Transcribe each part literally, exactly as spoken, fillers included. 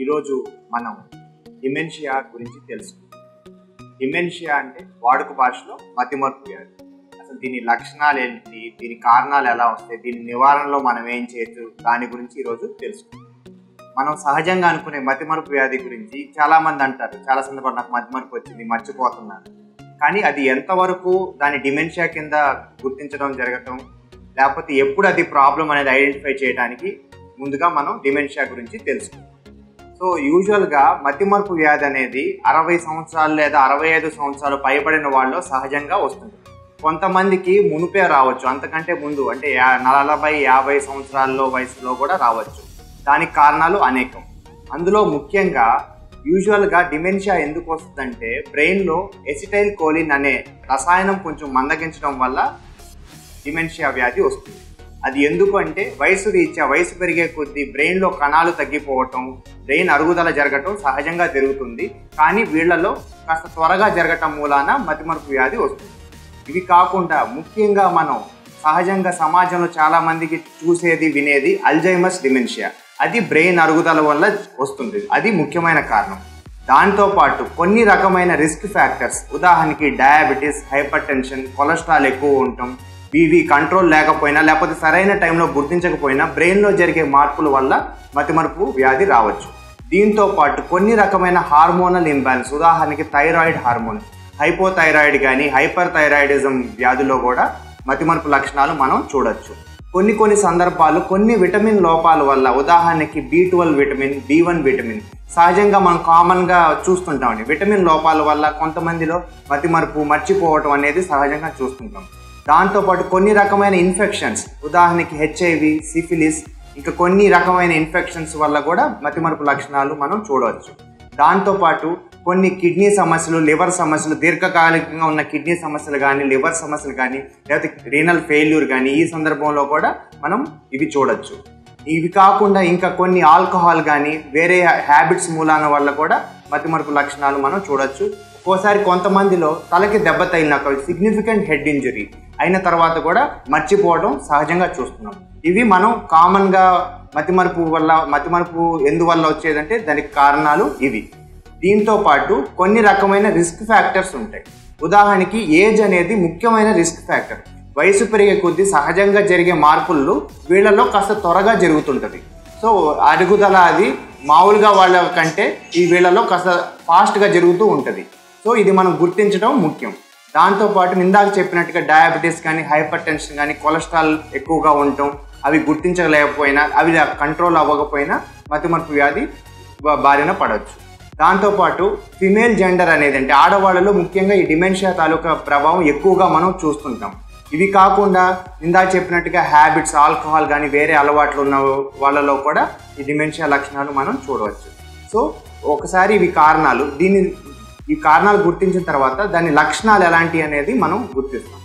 ఈరోజు మనం డిమెన్షియా గురించి తెలుసుకుందాం. డిమెన్షియా అంటే వాడుక భాషలో మతిమరుపు వ్యాధి. అసలు దీని లక్షణాలు ఏంటి, దీని కారణాలు ఎలా వస్తాయి, దీని నివారణలో మనం ఏం చేయొచ్చు, దాని గురించి ఈరోజు తెలుసుకుందాం. మనం సహజంగా అనుకునే మతిమరుపు వ్యాధి గురించి చాలామంది అంటారు, చాలా సందర్భాలు నాకు మతిమరుపు వచ్చింది, మర్చిపోతున్నాను. కానీ అది ఎంతవరకు దాని డిమెన్షియా కింద గుర్తించడం జరగటం, లేకపోతే ఎప్పుడు అది ప్రాబ్లం అనేది ఐడెంటిఫై చేయడానికి ముందుగా మనం డిమెన్షియా గురించి తెలుసుకుందాం. సో యూజువల్గా మతిమరుపు వ్యాధి అనేది అరవై సంవత్సరాలు లేదా అరవై ఐదు సంవత్సరాలు పైబడిన వాళ్ళు సహజంగా వస్తుంది. కొంతమందికి మునుపే రావచ్చు, అంతకంటే ముందు అంటే నలభై యాభై సంవత్సరాల్లో వయసులో కూడా రావచ్చు. దానికి కారణాలు అనేకం. అందులో ముఖ్యంగా యూజువల్గా డిమెన్షియా ఎందుకు వస్తుందంటే బ్రెయిన్లో ఎసిటైల్ కోలిన్ అనే రసాయనం కొంచెం మందగించడం వల్ల డిమెన్షియా వ్యాధి వస్తుంది. అది ఎందుకు అంటే వయసు రీత్యా వయసు పెరిగే కొద్దీ బ్రెయిన్లో కణాలు తగ్గిపోవటం, బ్రెయిన్ అరుగుదల జరగటం సహజంగా జరుగుతుంది. కానీ వీళ్లలో కాస్త త్వరగా జరగటం మూలాన మతిమరుపు వ్యాధి వస్తుంది. ఇవి కాకుండా ముఖ్యంగా మనం సహజంగా సమాజంలో చాలా మందికి చూసేది వినేది అల్జైమర్స్ డిమెన్షియా. అది బ్రెయిన్ అరుగుదల వల్ల వస్తుంది. అది ముఖ్యమైన కారణం. దాంతోపాటు కొన్ని రకమైన రిస్క్ ఫ్యాక్టర్స్, ఉదాహరణకి డయాబెటీస్, హైపర్ టెన్షన్, కొలెస్ట్రాల్ ఎక్కువ ఉండటం, బీవీ కంట్రోల్ లేకపోయినా లేకపోతే సరైన టైంలో గుర్తించకపోయినా బ్రెయిన్లో జరిగే మార్పుల వల్ల మతిమరుపు వ్యాధి రావచ్చు. దీంతో పాటు కొన్ని రకమైన హార్మోనల్ ఇంబ్యాలెన్స్, ఉదాహరణకి థైరాయిడ్ హార్మోన్, హైపోథైరాయిడ్ కానీ హైపర్ థైరాయిడిజం వ్యాధిలో కూడా మతిమరుపు లక్షణాలు మనం చూడొచ్చు. కొన్ని కొన్ని సందర్భాలు కొన్ని విటమిన్ లోపాల వల్ల, ఉదాహరణకి B twelve vitamin, B one vitamin సహజంగా మనం కామన్గా చూస్తుంటామండి. విటమిన్ లోపాల వల్ల కొంతమందిలో మతిమరుపు, మర్చిపోవటం అనేది సహజంగా చూస్తుంటాం. దాంతోపాటు కొన్ని రకమైన ఇన్ఫెక్షన్స్, ఉదాహరణకి హెచ్ఐవి, సిఫిలిస్, ఇంకా కొన్ని రకమైన ఇన్ఫెక్షన్స్ వల్ల కూడా మతిమరుపు లక్షణాలు మనం చూడవచ్చు. దాంతోపాటు కొన్ని కిడ్నీ సమస్యలు, లివర్ సమస్యలు, దీర్ఘకాలికంగా ఉన్న కిడ్నీ సమస్యలు కానీ లివర్ సమస్యలు కానీ లేకపోతే రీనల్ ఫెయిల్యూర్ కానీ ఈ సందర్భంలో కూడా మనం ఇవి చూడొచ్చు. ఇవి కాకుండా ఇంకా కొన్ని ఆల్కహాల్ కానీ వేరే హ్యాబిట్స్ మూలాన వల్ల కూడా మతిమరుపు లక్షణాలు మనం చూడొచ్చు. ఒక్కోసారి కొంతమందిలో తలకి దెబ్బ తగిలినాక సిగ్నిఫికెంట్ హెడ్ ఇంజరీ అయిన తర్వాత కూడా మర్చిపోవడం సహజంగా చూస్తున్నాం. ఇవి మనం కామన్గా మతిమరుపు వల్ల మతిమరుపు ఎందువల్ల వచ్చేదంటే దానికి కారణాలు ఇవి. దీంతో పాటు కొన్ని రకమైన రిస్క్ ఫ్యాక్టర్స్ ఉంటాయి. ఉదాహరణకి ఏజ్ అనేది ముఖ్యమైన రిస్క్ ఫ్యాక్టర్. వయసు పెరిగే కొద్దీ సహజంగా జరిగే మార్పులు వీళ్ళలో కాస్త త్వరగా జరుగుతుంటుంది. సో అరుగుదల అది మామూలుగా వాళ్ళ కంటే ఈ వీళ్ళలో కాస్త ఫాస్ట్గా జరుగుతూ ఉంటుంది. సో ఇది మనం గుర్తించడం ముఖ్యం. దాంతోపాటు ఇందాక చెప్పినట్టుగా డయాబెటీస్ కానీ హైపర్ టెన్షన్ కానీ కొలెస్ట్రాల్ ఎక్కువగా ఉండటం, అవి గుర్తించలేకపోయినా అవి కంట్రోల్ అవ్వకపోయినా మతిమరుపు వ్యాధి బారిన పడవచ్చు. దాంతోపాటు ఫిమేల్ జెండర్ అనేది అంటే ఆడవాళ్ళలో ముఖ్యంగా ఈ డిమెన్షియా తాలూకా ప్రభావం ఎక్కువగా మనం చూస్తుంటాం. ఇవి కాకుండా ఇందాక చెప్పినట్టుగా హ్యాబిట్స్, ఆల్కహాల్ కానీ వేరే అలవాట్లు ఉన్న వాళ్ళలో కూడా ఈ డిమెన్షియా లక్షణాలు మనం చూడవచ్చు. సో ఒకసారి ఇవి కారణాలు, దీన్ని ఈ కారణాలు గుర్తించిన తర్వాత దాని లక్షణాలు ఎలాంటి అనేది మనం గుర్తిస్తాం.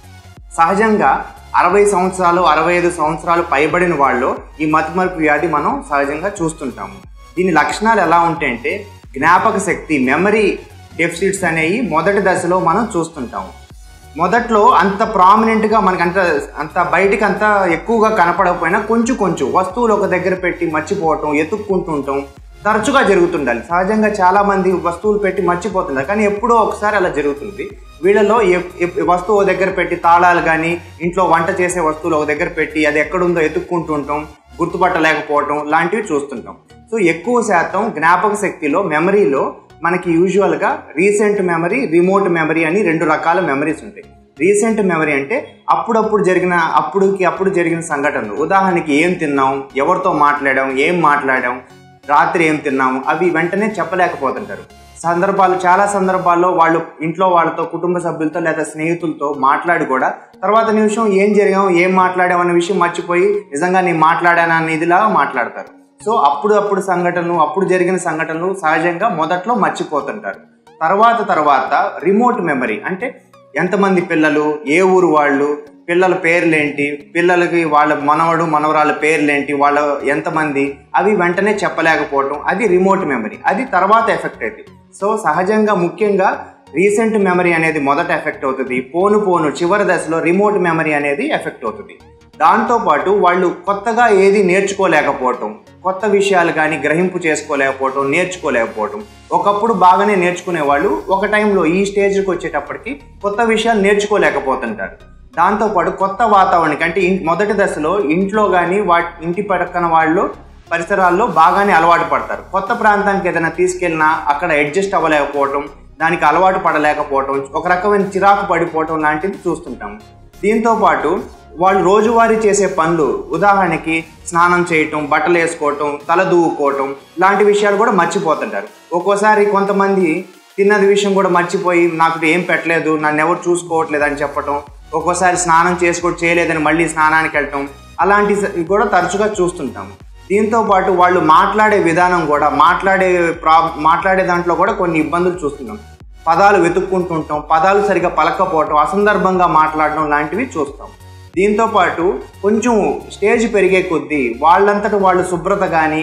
సహజంగా అరవై సంవత్సరాలు అరవై ఐదు సంవత్సరాలు పైబడిన వాళ్ళు ఈ మతిమరుపు వ్యాధి మనం సహజంగా చూస్తుంటాము. దీని లక్షణాలు ఎలా ఉంటాయంటే జ్ఞాపక శక్తి, మెమరీ డెఫిసిట్స్ అనేవి మొదటి దశలో మనం చూస్తుంటాము. మొదట్లో అంత ప్రామినెంట్గా మనకి అంత అంత బయటికి అంత ఎక్కువగా కనపడకపోయినా కొంచెం కొంచెం వస్తువులు ఒక దగ్గర పెట్టి మర్చిపోవటం, ఎత్తుక్కుంటుంటాం తరచుగా జరుగుతుండాలి. సహజంగా చాలామంది వస్తువులు పెట్టి మర్చిపోతుంటారు, కానీ ఎప్పుడో ఒకసారి అలా జరుగుతుంది. వీళ్ళలో వస్తువు ఒక దగ్గర పెట్టి, తాళాలు కానీ ఇంట్లో వంట చేసే వస్తువులు ఒక దగ్గర పెట్టి అది ఎక్కడుందో ఎత్తుక్కుంటుంటాం, గుర్తుపట్టలేకపోవటం లాంటివి చూస్తుంటాం. సో ఎక్కువ శాతం జ్ఞాపక శక్తిలో, మెమరీలో మనకి యూజువల్గా రీసెంట్ మెమరీ, రిమోట్ మెమరీ అని రెండు రకాల మెమరీస్ ఉంటాయి. రీసెంట్ మెమరీ అంటే అప్పుడప్పుడు జరిగిన అప్పుడుకి అప్పుడు జరిగిన సంఘటనలు, ఉదాహరణకి ఏం తిన్నాం, ఎవరితో మాట్లాడాం, ఏం మాట్లాడాం, రాత్రి ఏం తిన్నాము, అవి వెంటనే చెప్పలేకపోతుంటారు. సందర్భాలు చాలా సందర్భాల్లో వాళ్ళు ఇంట్లో వాళ్ళతో, కుటుంబ సభ్యులతో లేదా స్నేహితులతో మాట్లాడి కూడా తర్వాత నిమిషం ఏం జరిగాం, ఏం మాట్లాడాం అనే విషయం మర్చిపోయి నిజంగా నేను మాట్లాడాను అనే ఇదిలా మాట్లాడతారు. సో అప్పుడు అప్పుడు సంఘటనలు, అప్పుడు జరిగిన సంఘటనలు సహజంగా మొదట్లో మర్చిపోతుంటారు. తర్వాత తర్వాత రిమోట్ మెమరీ అంటే ఎంతమంది పిల్లలు, ఏ ఊరు వాళ్ళు, పిల్లల పేర్లేంటి, పిల్లలకి వాళ్ళ మనవడు మనవరాళ్ళ పేర్లేంటి, వాళ్ళ ఎంతమంది, అవి వెంటనే చెప్పలేకపోవటం, అది రిమోట్ మెమరీ. అది తర్వాత ఎఫెక్ట్ అవుతుంది. సో సహజంగా ముఖ్యంగా రీసెంట్ మెమరీ అనేది మొదట ఎఫెక్ట్ అవుతుంది. పోను పోను చివరి దశలో రిమోట్ మెమరీ అనేది ఎఫెక్ట్ అవుతుంది. దాంతోపాటు వాళ్ళు కొత్తగా ఏది నేర్చుకోలేకపోవటం, కొత్త విషయాలు కానీ గ్రహింపు చేసుకోలేకపోవటం, నేర్చుకోలేకపోవటం. ఒకప్పుడు బాగానే నేర్చుకునేవాళ్ళు ఒక టైంలో ఈ స్టేజ్కి వచ్చేటప్పటికి కొత్త విషయాలు నేర్చుకోలేకపోతుంటారు. దాంతోపాటు కొత్త వాతావరణానికి అంటే మొదటి దశలో ఇంట్లో కానీ వాటి ఇంటి పక్కన వాళ్ళు పరిసరాల్లో బాగానే అలవాటు పడతారు. కొత్త ప్రాంతానికి ఏదైనా తీసుకెళ్ళినా అక్కడ అడ్జస్ట్ అవ్వలేకపోవటం, దానికి అలవాటు పడలేకపోవటం, ఒక రకమైన చిరాకు పడిపోవటం లాంటివి చూస్తుంటాము. దీంతోపాటు వాళ్ళు రోజువారీ చేసే పనులు, ఉదాహరణకి స్నానం చేయటం, బట్టలు వేసుకోవటం, తల దూవుకోవటం లాంటి విషయాలు కూడా మర్చిపోతుంటారు. ఒక్కోసారి కొంతమంది తిన్నది విషయం కూడా మర్చిపోయి నాకు ఏం పెట్టలేదు, నన్ను ఎవరు చూసుకోవట్లేదు అని చెప్పటం, ఒక్కోసారి స్నానం చేసుకో చేయలేదని మళ్ళీ స్నానానికి వెళ్ళటం అలాంటివి కూడా తరచుగా చూస్తుంటాము. దీంతోపాటు వాళ్ళు మాట్లాడే విధానం కూడా మాట్లాడే ప్రా మాట్లాడే దాంట్లో కూడా కొన్ని ఇబ్బందులు చూస్తున్నాం. పదాలు వెతుక్కుంటుంటాం, పదాలు సరిగా పలకపోవటం, అసందర్భంగా మాట్లాడడం లాంటివి చూస్తాం. దీంతోపాటు కొంచెం స్టేజ్ పెరిగే కొద్దీ వాళ్ళంతట వాళ్ళు శుభ్రత కానీ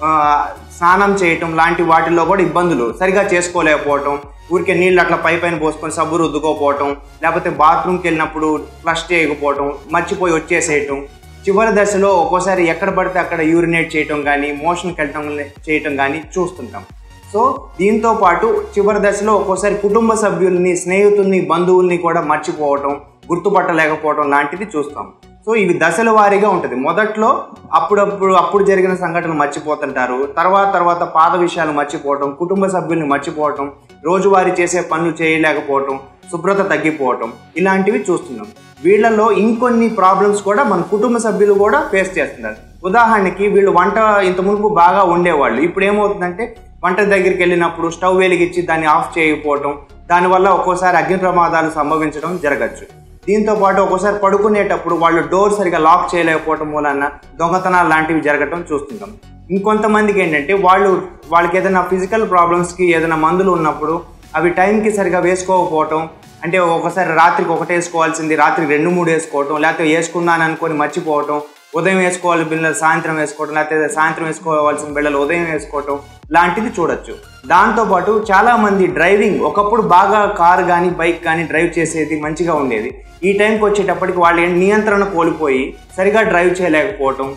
స్నానం చేయటం లాంటి వాటిల్లో కూడా ఇబ్బందులు సరిగా చేసుకోలేకపోవటం, ఊరికే నీళ్ళు అట్లా పై పైన పోసుకొని సబ్బు రుద్దుకోపోవటం, లేకపోతే బాత్రూమ్కి వెళ్ళినప్పుడు ఫ్లష్ చేయకపోవటం, మర్చిపోయి వచ్చేసేయటం, చివరి దశలో ఒక్కోసారి ఎక్కడ పడితే అక్కడ యూరినేట్ చేయటం కానీ మోషన్కి వెళ్ళటం చేయటం కానీ చూస్తుంటాం. సో దీంతో పాటు చివరి దశలో ఒక్కోసారి కుటుంబ సభ్యుల్ని, స్నేహితుల్ని, బంధువుల్ని కూడా మర్చిపోవటం, గుర్తుపట్టలేకపోవడం లాంటిది చూస్తాం. సో ఇవి దశల వారీగా ఉంటుంది. మొదట్లో అప్పుడప్పుడు అప్పుడు జరిగిన సంఘటనలు మర్చిపోతుంటారు, తర్వాత తర్వాత పాత విషయాలు మర్చిపోవటం, కుటుంబ సభ్యుల్ని మర్చిపోవటం, రోజువారీ చేసే పనులు చేయలేకపోవటం, శుభ్రత తగ్గిపోవటం ఇలాంటివి చూస్తున్నాం. వీళ్ళలో ఇంకొన్ని ప్రాబ్లమ్స్ కూడా మన కుటుంబ సభ్యులు కూడా ఫేస్ చేస్తున్నారు. ఉదాహరణకి వీళ్ళు వంట ఇంత మునుపు బాగా ఉండేవాళ్ళు, ఇప్పుడు ఏమవుతుందంటే వంట దగ్గరికి వెళ్ళినప్పుడు స్టవ్ వెలిగించి దాన్ని ఆఫ్ చేయకపోవటం, దానివల్ల ఒక్కోసారి అగ్ని ప్రమాదాలు సంభవించడం జరగచ్చు. దీంతోపాటు ఒక్కోసారి పడుకునేటప్పుడు వాళ్ళు డోర్ సరిగా లాక్ చేయలేకపోవటం మూలన దొంగతనాలు లాంటివి జరగటం చూస్తుంటాం. ఇంకొంతమందికి ఏంటంటే వాళ్ళు వాళ్ళకి ఏదైనా ఫిజికల్ ప్రాబ్లమ్స్కి ఏదైనా మందులు ఉన్నప్పుడు అవి టైంకి సరిగా వేసుకోకపోవటం, అంటే ఒకసారి రాత్రికి ఒకటి వేసుకోవాల్సింది రాత్రికి రెండు మూడు వేసుకోవటం, లేకపోతే వేసుకున్నాను అనుకొని మర్చిపోవటం, ఉదయం వేసుకోవాలి బిళ్ళలు సాయంత్రం వేసుకోవటం, లేకపోతే సాయంత్రం వేసుకోవాల్సిన బిళ్ళలు ఉదయం వేసుకోవటం లాంటిది చూడొచ్చు. దాంతోపాటు చాలామంది డ్రైవింగ్ ఒకప్పుడు బాగా కారు కానీ బైక్ కానీ డ్రైవ్ చేసేది మంచిగా ఉండేది. ఈ టైంకి వచ్చేటప్పటికి వాళ్ళు నియంత్రణ కోల్పోయి సరిగా డ్రైవ్ చేయలేకపోవటం,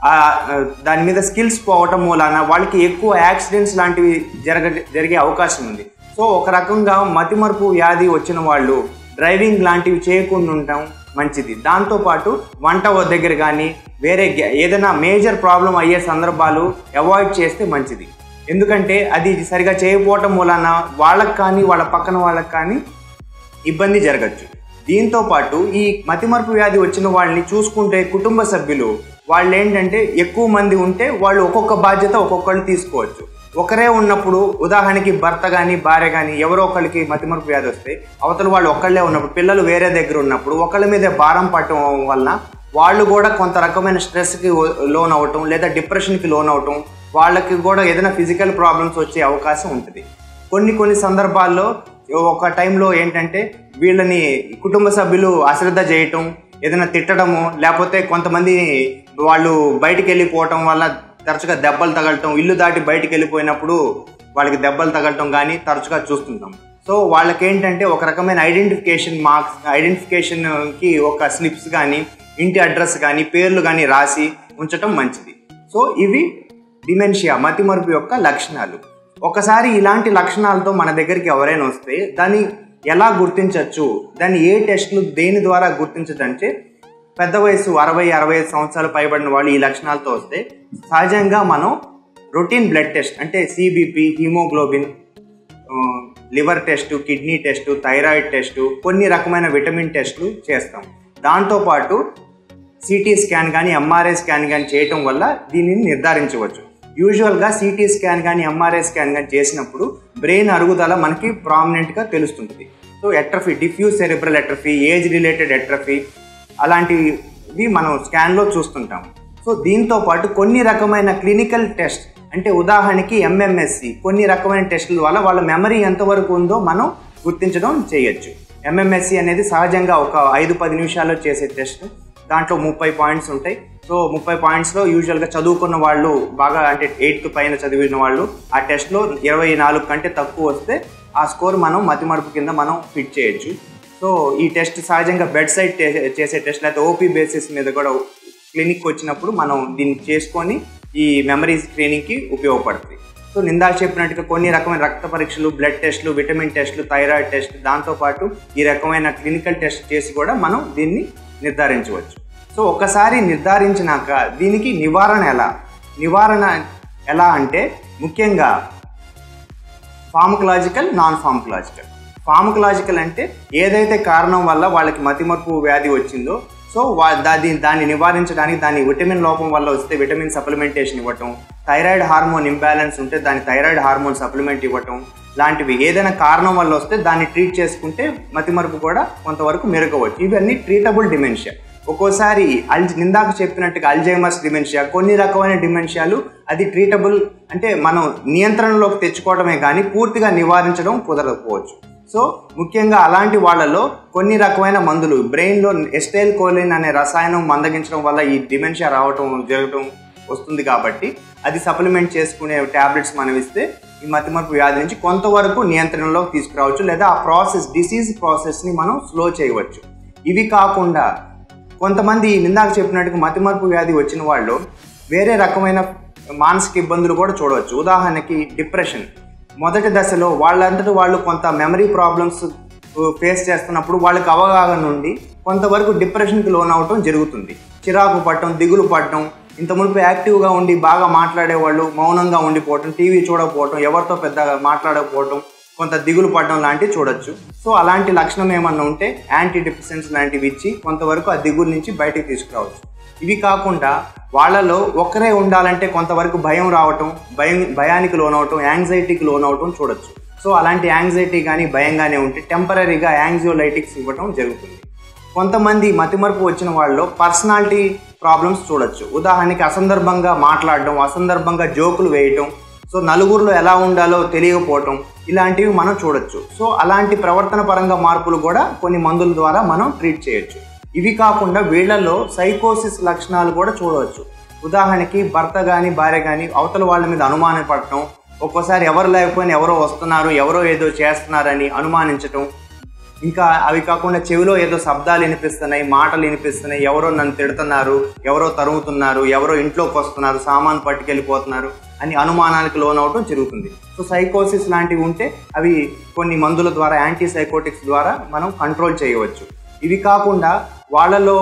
దాని మీద స్కిల్స్ పోవటం మూలాన వాళ్ళకి ఎక్కువ యాక్సిడెంట్స్ లాంటివి జరగ జరిగే అవకాశం ఉంది. సో ఒక రకంగా మతిమరుపు వ్యాధి వచ్చిన వాళ్ళు డ్రైవింగ్ లాంటివి చేయకుండా ఉండటం మంచిది. దాంతోపాటు వంట దగ్గర కానీ వేరే ఏదైనా మేజర్ ప్రాబ్లం అయ్యే సందర్భాలు అవాయిడ్ చేస్తే మంచిది. ఎందుకంటే అది సరిగా చేయకపోవటం మూలన వాళ్ళకి కానీ వాళ్ళ పక్కన వాళ్ళకి కానీ ఇబ్బంది జరగచ్చు. దీంతోపాటు ఈ మతిమరుపు వ్యాధి వచ్చిన వాళ్ళని చూసుకుంటే కుటుంబ సభ్యులు వాళ్ళు ఏంటంటే ఎక్కువ మంది ఉంటే వాళ్ళు ఒక్కొక్క బాధ్యత ఒక్కొక్కళ్ళు తీసుకోవచ్చు. ఒకరే ఉన్నప్పుడు ఉదాహరణకి భర్త కానీ భార్య కానీ ఎవరో ఒకరికి మతిమరుపు వ్యాధి వస్తే అవతల వాళ్ళు ఒక్కళ్ళే ఉన్నప్పుడు, పిల్లలు వేరే దగ్గర ఉన్నప్పుడు ఒకళ్ళ మీదే భారం పట్టడం వలన వాళ్ళు కూడా కొంత రకమైన స్ట్రెస్కి లోన్ అవటం లేదా డిప్రెషన్కి లోన్ అవటం, వాళ్ళకి కూడా ఏదైనా ఫిజికల్ ప్రాబ్లమ్స్ వచ్చే అవకాశం ఉంటుంది. కొన్ని కొన్ని సందర్భాల్లో ఒక టైంలో ఏంటంటే వీళ్ళని కుటుంబ సభ్యులు అశ్రద్ధ చేయటం, ఏదైనా తిట్టడము, లేకపోతే కొంతమంది వాళ్ళు బయటికి వెళ్ళిపోవటం వల్ల తరచుగా దెబ్బలు తగలటం, ఇల్లు దాటి బయటికి వెళ్ళిపోయినప్పుడు వాళ్ళకి దెబ్బలు తగలటం కానీ తరచుగా చూస్తుంటాం. సో వాళ్ళకి ఏంటంటే ఒక రకమైన ఐడెంటిఫికేషన్ మార్క్స్ ఐడెంటిఫికేషన్కి ఒక స్లిప్స్ కానీ ఇంటి అడ్రస్ కానీ పేర్లు కానీ రాసి ఉంచటం మంచిది. సో ఇవి డిమెన్షియా మతిమరుపు యొక్క లక్షణాలు. ఒకసారి ఇలాంటి లక్షణాలతో మన దగ్గరికి ఎవరైనా వస్తే దాన్ని ఎలా గుర్తించవచ్చు, దాన్ని ఏ టెస్టులు దేని ద్వారా గుర్తించదంటే పెద్ద వయసు అరవై అరవై ఐదు సంవత్సరాలు పైబడిన వాళ్ళు ఈ లక్షణాలతో వస్తే సహజంగా మనం రొటీన్ బ్లడ్ టెస్ట్ అంటే CBP, haemoglobin, liver test, kidney test, thyroid test, కొన్ని రకమైన విటమిన్ టెస్టులు చేస్తాం. దాంతోపాటు సిటీ స్కాన్ కానీ ఎంఆర్ఐ స్కాన్ కానీ చేయటం వల్ల దీనిని నిర్ధారించవచ్చు. యూజువల్గా సిటీ స్కాన్ కానీ ఎంఆర్ఐ స్కాన్ కానీ చేసినప్పుడు బ్రెయిన్ అరుగుదల మనకి ప్రామినెంట్గా తెలుస్తుంటుంది. So atrophy, diffuse cerebral atrophy, age related atrophy అలాంటివి మనం స్కాన్లో చూస్తుంటాం. సో దీంతో పాటు కొన్ని రకమైన క్లినికల్ టెస్ట్ అంటే ఉదాహరణకి ఎంఎంఎస్సి, కొన్ని రకమైన టెస్టుల వల్ల వాళ్ళ మెమరీ ఎంతవరకు ఉందో మనం గుర్తించడం చేయొచ్చు. ఎంఎంఎస్సి అనేది సహజంగా ఒక ఐదు పది నిమిషాల్లో చేసే టెస్ట్. దాంట్లో ముప్పై పాయింట్స్ ఉంటాయి. సో ముప్పై పాయింట్స్లో యూజువల్గా చదువుకున్న వాళ్ళు బాగా అంటే ఎయిత్ పైన చదివిన వాళ్ళు ఆ టెస్ట్లో ఇరవై నాలుగు కంటే తక్కువ వస్తే ఆ స్కోర్ మనం మతిమరుపు కింద మనం ఫిట్ చేయొచ్చు. సో ఈ టెస్ట్ సహజంగా బెడ్ సైడ్ చేసే టెస్ట్ లేకపోతే ఓపీ బేసిస్ మీద కూడా క్లినిక్ వచ్చినప్పుడు మనం దీన్ని చేసుకొని ఈ మెమరీ స్క్రీనింగ్కి ఉపయోగపడుతుంది. సో ఇందాక చెప్పినట్టుగా కొన్ని రకమైన రక్త పరీక్షలు, బ్లడ్ టెస్టులు, విటమిన్ టెస్టులు, థైరాయిడ్ టెస్ట్, దాంతోపాటు ఈ రకమైన క్లినికల్ టెస్ట్ చేసి కూడా మనం దీన్ని నిర్ధారించవచ్చు. సో ఒకసారి నిర్ధారించినాక దీనికి నివారణ ఎలా నివారణ ఎలా అంటే ముఖ్యంగా ఫార్మకలాజికల్, నాన్ ఫార్మకలాజికల్. ఫార్మకలాజికల్ అంటే ఏదైతే కారణం వల్ల వాళ్ళకి మతిమరుపు వ్యాధి వచ్చిందో సో వా దాన్ని దాన్ని నివారించడానికి దాని విటమిన్ లోపం వల్ల వస్తే విటమిన్ సప్లిమెంటేషన్ ఇవ్వటం, థైరాయిడ్ హార్మోన్ ఇంబ్యాలెన్స్ ఉంటే దాని థైరాయిడ్ హార్మోన్ సప్లిమెంట్ ఇవ్వటం లాంటివి ఏదైనా కారణం వల్ల వస్తే దాన్ని ట్రీట్ చేసుకుంటే మతిమరుపు కూడా కొంతవరకు మెరుగవచ్చు. ఇవన్నీ ట్రీటబుల్ డిమెన్షియా. ఒక్కోసారి అల్ నిందాక చెప్పినట్టుగా అల్జైమర్స్ డిమెన్షియా, కొన్ని రకమైన డిమెన్షియాలు అది ట్రీటబుల్ అంటే మనం నియంత్రణలోకి తెచ్చుకోవడమే కానీ పూర్తిగా నివారించడం కుదరకపోవచ్చు. సో ముఖ్యంగా అలాంటి వాళ్ళలో కొన్ని రకమైన మందులు బ్రెయిన్లో ఎస్టైల్ కోలిన్ అనే రసాయనం మందగించడం వల్ల ఈ డిమెన్షియా రావటం జరగటం వస్తుంది కాబట్టి అది సప్లిమెంట్ చేసుకునే ట్యాబ్లెట్స్ మనం ఇస్తే ఈ మతిమరుపు వ్యాధి నుంచి కొంతవరకు నియంత్రణలోకి తీసుకురావచ్చు, లేదా ఆ ప్రాసెస్ డిసీజ్ ప్రాసెస్ని మనం స్లో చేయవచ్చు. ఇవి కాకుండా కొంతమంది నిందాక చెప్పినట్టుగా మతిమరుపు వ్యాధి వచ్చిన వాళ్ళు వేరే రకమైన మానసిక ఇబ్బందులు కూడా చూడవచ్చు. ఉదాహరణకి డిప్రెషన్. మొదటి దశలో వాళ్ళంతటి వాళ్ళు కొంత మెమరీ ప్రాబ్లమ్స్ ఫేస్ చేస్తున్నప్పుడు వాళ్ళకి అవగాహన నుండి కొంతవరకు డిప్రెషన్కి లోన్ అవటం జరుగుతుంది. చిరాకు పడటం, దిగులు పడటం, ఇంత మునుపు యాక్టివ్గా ఉండి బాగా మాట్లాడేవాళ్ళు మౌనంగా ఉండిపోవటం, టీవీ చూడకపోవటం, ఎవరితో పెద్దగా మాట్లాడకపోవటం, కొంత దిగులు పడడం లాంటివి చూడొచ్చు. సో అలాంటి లక్షణం ఏమన్నా ఉంటే యాంటీ డిప్రెసెంట్స్ లాంటివి ఇచ్చి కొంతవరకు ఆ దిగులు నుంచి బయటకు తీసుకురావచ్చు. ఇవి కాకుండా వాళ్ళలో ఒక్కరే ఉండాలంటే కొంతవరకు భయం రావటం, భయం భయానికి లోనవటం, యాంగ్జైటీకి లోనవటం చూడొచ్చు. సో అలాంటి యాంగ్జైటీ కానీ భయంగానే ఉంటే టెంపరీగా యాంగ్జియోలైటిక్స్ ఇవ్వటం జరుగుతుంది. కొంతమంది మతిమరుపు వచ్చిన వాళ్ళలో పర్సనాలిటీ ప్రాబ్లమ్స్ చూడొచ్చు. ఉదాహరణకి అసందర్భంగా మాట్లాడడం, అసందర్భంగా జోకులు వేయటం, సో నలుగురిలో ఎలా ఉండాలో తెలియకపోవటం, ఇలాంటివి మనం చూడొచ్చు. సో అలాంటి ప్రవర్తన పరంగా మార్పులు కూడా కొన్ని మందుల ద్వారా మనం ట్రీట్ చేయొచ్చు. ఇవి కాకుండా వీళ్ళలో సైకోసిస్ లక్షణాలు కూడా చూడవచ్చు. ఉదాహరణకి భర్త కానీ భార్య కానీ అవతల వాళ్ళ మీద అనుమానం పడటం, ఒక్కోసారి ఎవరు లేకపోయినా ఎవరో వస్తున్నారు, ఎవరో ఏదో చేస్తున్నారని అనుమానించటం, ఇంకా అవి కాకుండా చెవిలో ఏదో శబ్దాలు వినిపిస్తున్నాయి, మాటలు వినిపిస్తున్నాయి, ఎవరో నన్ను తిడుతున్నారు, ఎవరో తరుగుతున్నారు, ఎవరో ఇంట్లోకి వస్తున్నారు, సామాను పట్టుకెళ్ళిపోతున్నారు అని అనుమానానికి లోనవటం జరుగుతుంది. సో సైకోసిస్ లాంటివి ఉంటే అవి కొన్ని మందుల ద్వారా, యాంటీ సైకోటిక్స్ ద్వారా మనం కంట్రోల్ చేయవచ్చు. ఇవి కాకుండా వాళ్ళలో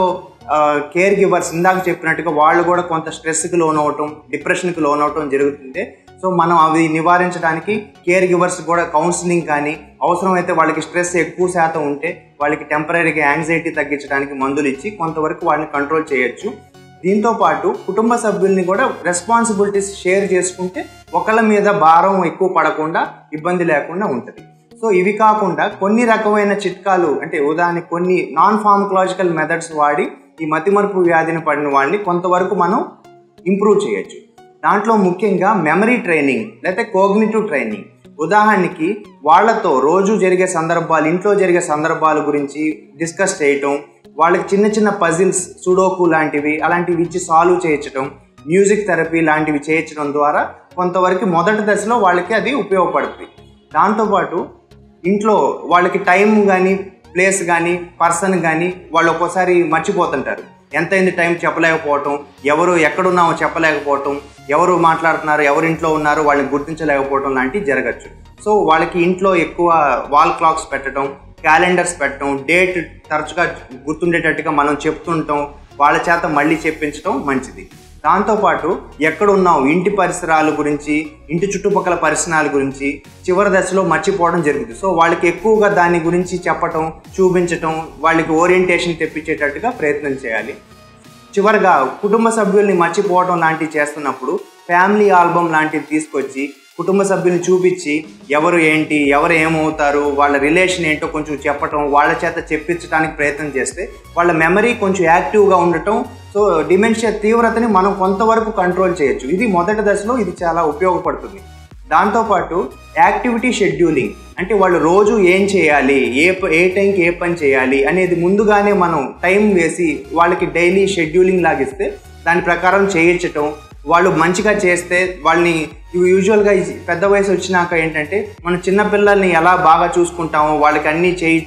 కేర్ గివర్స్ ఇందాక చెప్పినట్టుగా వాళ్ళు కూడా కొంత స్ట్రెస్కి లోనవటం, డిప్రెషన్కి లోనవటం జరుగుతుంది. సో మనం అవి నివారించడానికి కేర్ గివర్స్ కూడా కౌన్సిలింగ్ కానీ, అవసరమైతే వాళ్ళకి స్ట్రెస్ ఎక్కువ శాతం ఉంటే వాళ్ళకి టెంపరీగా యాంగ్జైటీ తగ్గించడానికి మందులు ఇచ్చి కొంతవరకు వాళ్ళని కంట్రోల్ చేయొచ్చు. దీంతోపాటు కుటుంబ సభ్యుల్ని కూడా రెస్పాన్సిబిలిటీస్ షేర్ చేసుకుంటే ఒకళ్ళ మీద భారం ఎక్కువ పడకుండా ఇబ్బంది లేకుండా ఉంటుంది. సో ఇవి కాకుండా కొన్ని రకమైన చిట్కాలు అంటే ఉదాహరణకి కొన్ని నాన్ ఫార్మకలాజికల్ మెథడ్స్ వాడి ఈ మతిమరుపు వ్యాధిని పడిన వాళ్ళని కొంతవరకు మనం ఇంప్రూవ్ చేయొచ్చు. దాంట్లో ముఖ్యంగా మెమరీ ట్రైనింగ్ లేకపోతే కోగ్నిటివ్ ట్రైనింగ్. ఉదాహరణకి వాళ్ళతో రోజు జరిగే సందర్భాలు, ఇంట్లో జరిగే సందర్భాల గురించి డిస్కస్ చేయటం, వాళ్ళకి చిన్న చిన్న పజిల్స్, సుడోకు లాంటివి అలాంటివి ఇచ్చి సాల్వ్ చేయించడం, మ్యూజిక్ థెరపీ లాంటివి చేయించడం ద్వారా కొంతవరకు మొదటి దశలో వాళ్ళకి అది ఉపయోగపడుతుంది. దాంతోపాటు ఇంట్లో వాళ్ళకి టైం కానీ, ప్లేస్ కానీ, పర్సన్ కానీ వాళ్ళు ఒక్కోసారి మర్చిపోతుంటారు. ఎంతైంది టైం చెప్పలేకపోవటం, ఎవరు ఎక్కడున్నామో చెప్పలేకపోవటం, ఎవరు మాట్లాడుతున్నారు, ఎవరు ఇంట్లో ఉన్నారో వాళ్ళని గుర్తించలేకపోవటం లాంటివి జరగచ్చు. సో వాళ్ళకి ఇంట్లో ఎక్కువ వాల్ క్లాక్స్ పెట్టడం, క్యాలెండర్స్ పెట్టడం, డేట్ తరచుగా గుర్తుండేటట్టుగా మనం చెప్తుంటాం, వాళ్ళ చేత మళ్ళీ చెప్పించడం మంచిది. దాంతోపాటు ఎక్కడున్నావు, ఇంటి పరిసరాల గురించి, ఇంటి చుట్టుపక్కల పరిసరాల గురించి చివరి దశలో మర్చిపోవడం జరుగుతుంది. సో వాళ్ళకి ఎక్కువగా దాని గురించి చెప్పటం, చూపించటం, వాళ్ళకి ఓరియంటేషన్ తెప్పించేటట్టుగా ప్రయత్నం చేయాలి. చివరిగా కుటుంబ సభ్యుల్ని మర్చిపోవడం లాంటివి చేస్తున్నప్పుడు ఫ్యామిలీ ఆల్బమ్ లాంటివి తీసుకొచ్చి కుటుంబ సభ్యుల్ని చూపించి ఎవరు ఏంటి, ఎవరు ఏమవుతారు, వాళ్ళ రిలేషన్ ఏంటో కొంచెం చెప్పటం, వాళ్ళ చేత చెప్పించడానికి ప్రయత్నం చేస్తే వాళ్ళ మెమరీ కొంచెం యాక్టివ్గా ఉండటం, సో డిమెన్షియా తీవ్రతని మనం కొంతవరకు కంట్రోల్ చేయొచ్చు. ఇది మొదటి దశలో ఇది చాలా ఉపయోగపడుతుంది. దాంతోపాటు యాక్టివిటీ షెడ్యూలింగ్ అంటే వాళ్ళు రోజు ఏం చేయాలి, ఏ ఏ టైంకి ఏ పని చేయాలి అనేది ముందుగానే మనం టైం వేసి వాళ్ళకి డైలీ షెడ్యూలింగ్ లాగిస్తే దాని ప్రకారం చేయించటం, వాళ్ళు మంచిగా చేస్తే వాళ్ళని యూజువల్గా పెద్ద వయసు వచ్చినాక ఏంటంటే మనం చిన్నపిల్లల్ని ఎలా బాగా చూసుకుంటామో వాళ్ళకి అన్నీ చేయించి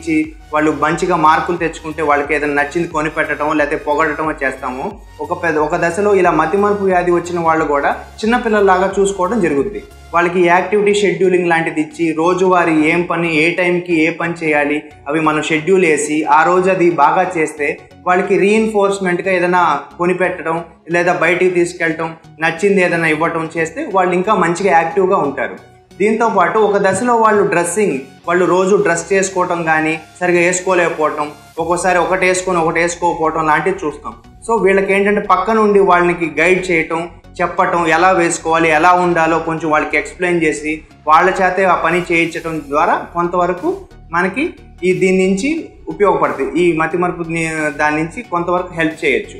వాళ్ళు మంచిగా మార్కులు తెచ్చుకుంటే వాళ్ళకి ఏదైనా నచ్చింది కొనిపెట్టడం లేకపోతే పొగడటం చేస్తాము. ఒక పెద్ద ఒక దశలో ఇలా మతిమరుపు వ్యాధి వచ్చిన వాళ్ళు కూడా చిన్నపిల్లల్లాగా చూసుకోవడం జరుగుద్ది. వాళ్ళకి యాక్టివిటీ షెడ్యూలింగ్ లాంటిది ఇచ్చి రోజువారీ ఏం పని ఏ టైంకి ఏ పని చేయాలి అవి మనం షెడ్యూల్ వేసి ఆ రోజు అది బాగా చేస్తే వాళ్ళకి రీఇన్ఫోర్స్మెంట్గా ఏదైనా కొనిపెట్టడం లేదా బయటికి తీసుకెళ్ళటం నచ్చింది ఏదైనా ఇవ్వటం చేస్తే వాళ్ళు ఇంకా మంచిగా యాక్టివ్గా ఉంటారు. దీంతోపాటు ఒక దశలో వాళ్ళు డ్రెస్సింగ్ వాళ్ళు రోజు డ్రెస్ చేసుకోవటం కానీ సరిగా వేసుకోలేకపోవటం, ఒక్కోసారి ఒకటి వేసుకొని ఒకటి వేసుకోకపోవటం లాంటివి చూస్తాం. సో వీళ్ళకి ఏంటంటే పక్క నుండి వాళ్ళకి గైడ్ చేయటం, చెప్పటం, ఎలా వేసుకోవాలి ఎలా ఉండాలో కొంచెం వాళ్ళకి ఎక్స్ప్లెయిన్ చేసి వాళ్ళ చేతే ఆ పని చేయించడం ద్వారా కొంతవరకు మనకి ఈ దీని నుంచి ఉపయోగపడుతుంది. ఈ మతిమరుపు దాని నుంచి కొంతవరకు హెల్ప్ చేయొచ్చు.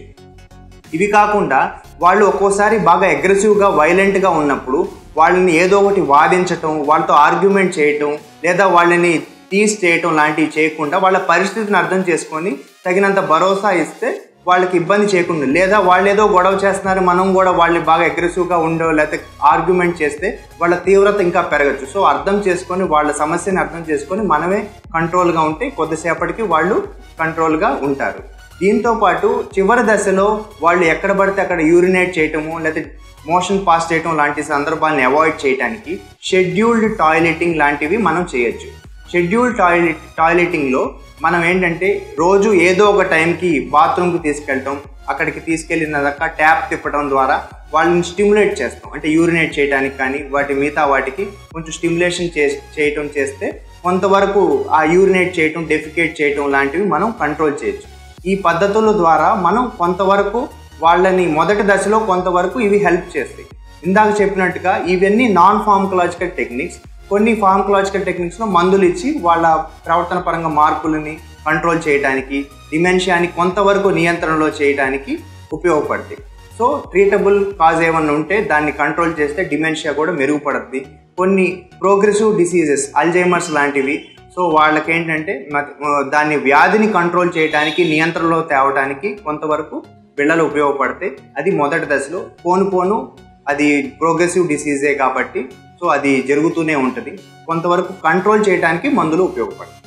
ఇవి కాకుండా వాళ్ళు ఒక్కోసారి బాగా అగ్రెసివ్గా వైలెంట్గా ఉన్నప్పుడు వాళ్ళని ఏదో ఒకటి వాదించటం, వాళ్ళతో ఆర్గ్యుమెంట్ చేయటం లేదా వాళ్ళని టీస్ చేయటం లాంటివి చేయకుండా వాళ్ళ పరిస్థితిని అర్థం చేసుకొని తగినంత భరోసా ఇస్తే వాళ్ళకి ఇబ్బంది చేయకుండా, లేదా వాళ్ళు ఏదో గొడవ చేస్తున్నారు మనం కూడా వాళ్ళని బాగా అగ్రెసివ్గా ఉండో లేకపోతే ఆర్గ్యుమెంట్ చేస్తే వాళ్ళ తీవ్రత ఇంకా పెరగచ్చు. సో అర్థం చేసుకొని వాళ్ళ సమస్యని అర్థం చేసుకొని మనమే కంట్రోల్గా ఉంటే కొద్దిసేపటికి వాళ్ళు కంట్రోల్గా ఉంటారు. దీంతోపాటు చివరి దశలో వాళ్ళు ఎక్కడ పడితే అక్కడ యూరినేట్ చేయటము లేకపోతే మోషన్ పాస్ చేయటం లాంటి సందర్భాలను అవాయిడ్ చేయడానికి షెడ్యూల్డ్ టాయిలెటింగ్ లాంటివి మనం చేయొచ్చు. షెడ్యూల్డ్ టాయిలెట్ టాయిలెటింగ్లో మనం ఏంటంటే రోజు ఏదో ఒక టైంకి బాత్రూమ్కి తీసుకెళ్ళటం, అక్కడికి తీసుకెళ్ళిన దాకా ట్యాప్ తిప్పడం ద్వారా వాళ్ళని స్టిమ్యులేట్ చేస్తాం. అంటే యూరినేట్ చేయడానికి కానీ వాటి మిగతా వాటికి కొంచెం స్టిమ్యులేషన్ చే చేయటం చేస్తే కొంతవరకు ఆ యూరినేట్ చేయటం డెఫికేట్ చేయటం లాంటివి మనం కంట్రోల్ చేయొచ్చు. ఈ పద్ధతుల ద్వారా మనం కొంతవరకు వాళ్ళని మొదటి దశలో కొంతవరకు ఇవి హెల్ప్ చేస్తాయి. ఇందాక చెప్పినట్టుగా ఇవన్నీ నాన్ ఫార్మకలాజికల్ టెక్నిక్స్. కొన్ని ఫార్మకలాజికల్ టెక్నిక్స్లో మందులు ఇచ్చి వాళ్ళ ప్రవర్తన పరంగా మార్పులని కంట్రోల్ చేయడానికి, డిమెన్షియాని కొంతవరకు నియంత్రణలో చేయడానికి ఉపయోగపడుతుంది. సో ట్రీటబుల్ కాజ్ ఏమన్నా ఉంటే దాన్ని కంట్రోల్ చేస్తే డిమెన్షియా కూడా మెరుగుపడుతుంది. కొన్ని ప్రోగ్రెసివ్ డిసీజెస్ అల్జైమర్స్ లాంటివి, సో వాళ్ళకి ఏంటంటే దాన్ని వ్యాధిని కంట్రోల్ చేయడానికి నియంత్రణలో తేవడానికి కొంతవరకు పిల్లలు ఉపయోగపడితే అది మొదటి దశలో. పోను పోను అది ప్రోగ్రెసివ్ డిసీజే కాబట్టి సో అది జరుగుతూనే ఉంటుంది. కొంతవరకు కంట్రోల్ చేయడానికి మందులు ఉపయోగపడతాయి.